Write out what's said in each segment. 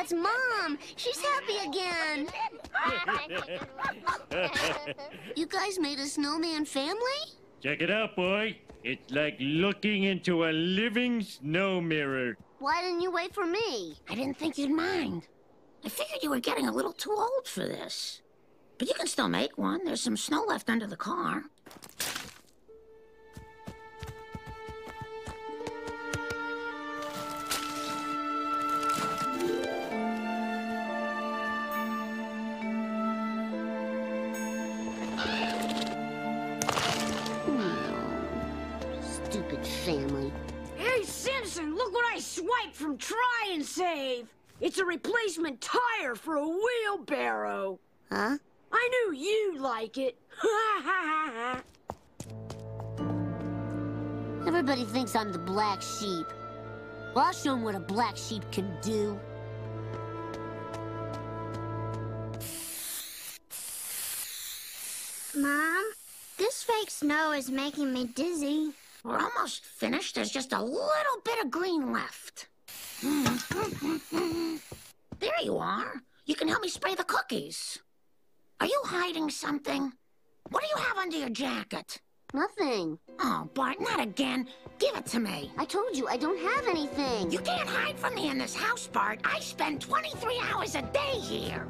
that's Mom. She's happy again. You guys made a snowman family? Check it out, boy. It's like looking into a living snow mirror. Why didn't you wait for me? I didn't think you'd mind. I figured you were getting a little too old for this. But you can still make one. There's some snow left under the car. Stupid family. Hey, Simpson, look what I swiped from Try and Save. It's a replacement tire for a wheelbarrow. Huh? I knew you'd like it. Everybody thinks I'm the black sheep. Well, I'll show them what a black sheep can do. Mom, this fake snow is making me dizzy. We're almost finished. There's just a little bit of green left. There you are. You can help me spray the cookies. Are you hiding something? What do you have under your jacket? Nothing. Oh, Bart, not again. Give it to me. I told you, I don't have anything. You can't hide from me in this house, Bart. I spend 23 hours a day here.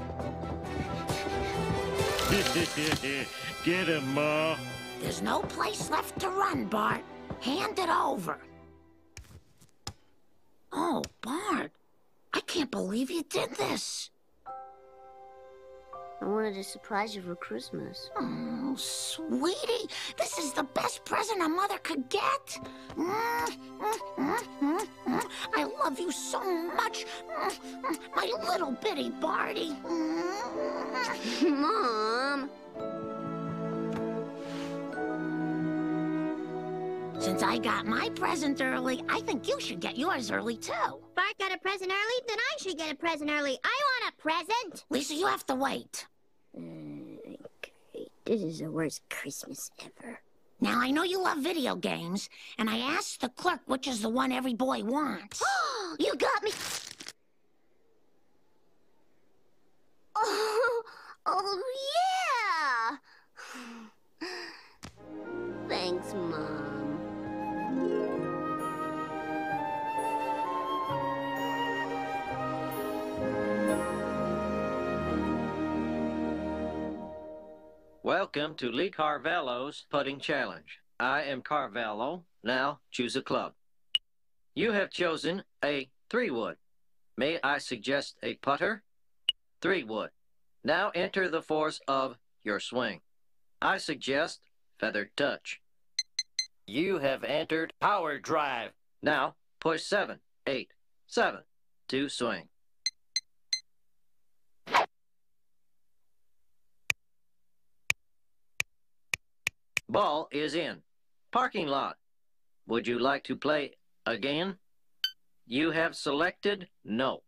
Get him, Ma. There's no place left to run, Bart. Hand it over. Oh, Bart. I can't believe you did this. I wanted to surprise you for Christmas. Oh, sweetie, this is the best present a mother could get. I love you so much, my little bitty Barty. Mom! Since I got my present early, I think you should get yours early, too. Bart got a present early, then I should get a present early. I want a present. Lisa, you have to wait. Okay. This is the worst Christmas ever. Now, I know you love video games, and I asked the clerk which is the one every boy wants. You got me! Oh, yeah! Thanks, Mom. Welcome to Lee Carvalho's Putting Challenge. I am Carvalho. Now choose a club. You have chosen a 3-wood. May I suggest a putter? 3-wood. Now enter the force of your swing. I suggest feather touch. You have entered power drive. Now push 7, 8, 7 to swing. Ball is in. Parking lot. Would you like to play again? You have selected no.